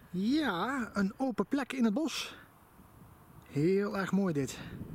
Ja, een open plek in het bos. Heel erg mooi dit.